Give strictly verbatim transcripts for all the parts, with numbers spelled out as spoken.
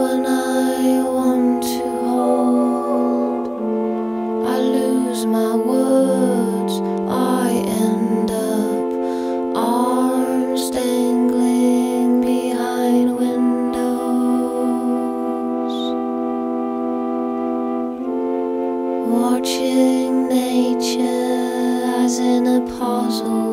when I want to hold, I lose my words, I end up arms dangling behind windows, watching nature as in a puzzle.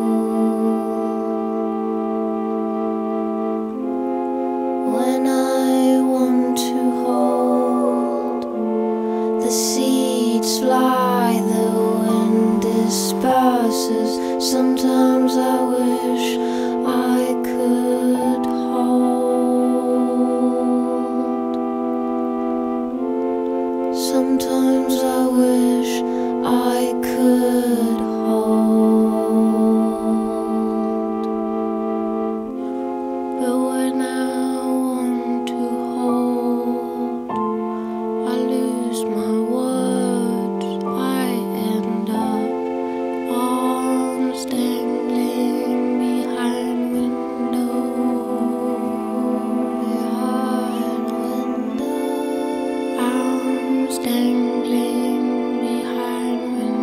When I want to hold, the seeds fly, the wind disperses. Sometimes I wish I could hold. Sometimes I wish I could hold. But when I want to hold, I lose my words, I end up arms dangling behind windows, behind windows, arms dangling behind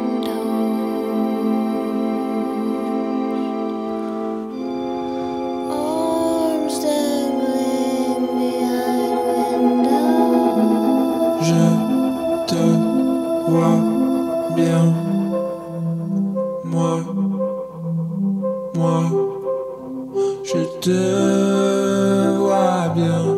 windows, arms dangling behind windows. Je te vois bien, moi, moi, je te vois bien.